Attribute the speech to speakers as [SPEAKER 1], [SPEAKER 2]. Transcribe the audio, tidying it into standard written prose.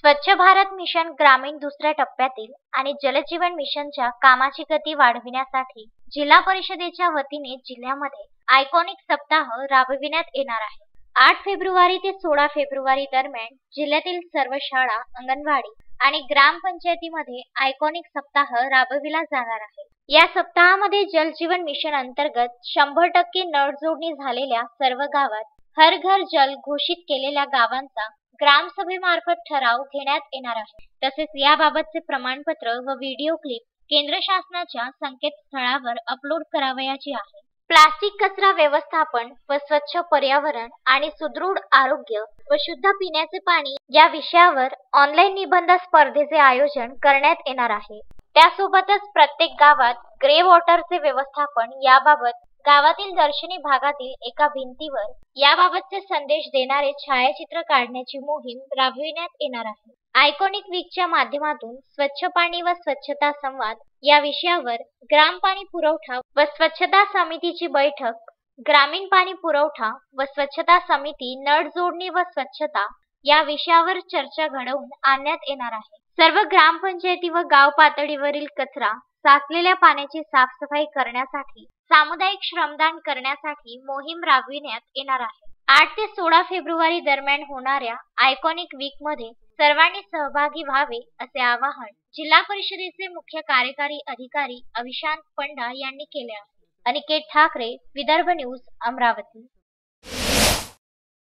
[SPEAKER 1] स्वच्छ भारत मिशन ग्रामीण दुसऱ्या टप्प्यातील आणि जलजीवन मिशनच्या कामाची गती वाढविण्यासाठी जिल्हा परिषदेच्या वतीने जिल्ह्यामध्ये आयकॉनिक सप्ताह राबविण्यात येणार आहे। 8 फेब्रुवारी ते 16 फेब्रुवारी दरम्यान जिल्ह्यातील सर्व शाळा, अंगणवाडी आणि ग्रामपंचायतीमध्ये आयकॉनिक सप्ताह राबविला जाणार आहे। या सप्ताहामध्ये जलजीवन मिशन अंतर्गत 100% नळ जोडणी झालेल्या सर्व गावात हर घर जल घोषित केलेल्या गावांचा ग्रामसभेमार्फत ठराव घेण्यात येणार आहे। तसेच याबाबतचे प्रमाणपत्र व व्हिडिओ क्लिप केंद्र शासनाच्या संकेतस्थळावर अपलोड करावयाची आहे। प्लास्टिक कचरा व्यवस्थापन व स्वच्छ पर्यावरण आणि सुदृढ आरोग्य व शुद्ध पिण्याचे पाणी या विषयावर ऑनलाईन निबंध स्पर्धेचे आयोजन करण्यात येणार आहे। त्यासोबतच प्रत्येक गावात ग्रे वॉटरचे व्यवस्थापन याबाबत गावातील दर्शनी भागातील एका भिंतीवर याबाबतचे संदेश देणारे छायाचित्र काढण्याची मोहीम राबविण्यात येणार आहे। आयकॉनिक वीकच्या माध्यमातून स्वच्छ पाणी व स्वच्छता संवाद या विषयावर ग्राम पाणी पुरवठा व स्वच्छता समितीची बैठक, ग्रामीण पाणी पुरवठा व स्वच्छता समिती, नळ जोडणी व स्वच्छता या विषयावर चर्चा घडवून आणण्यात येणार आहे। सर्व ग्रामपंचायती व गाव पातळीवरील कचरा, साचलेल्या पाण्याची साफसफाई करण्यासाठी सामुदायिक श्रमदान करण्यासाठी मोहीम राबविण्यात येणार आहे। 8 ते 16 फेब्रुवारी दरम्यान होणाऱ्या आयकॉनिक वीक मध्ये सर्वांनी सहभागी व्हावे असे आवाहन जिल्हा परिषदेचे मुख्य कार्यकारी अधिकारी अविशांत पंडा यांनी केले आहे। अनिकेत ठाकरे, विदर्भ न्यूज, अमरावती।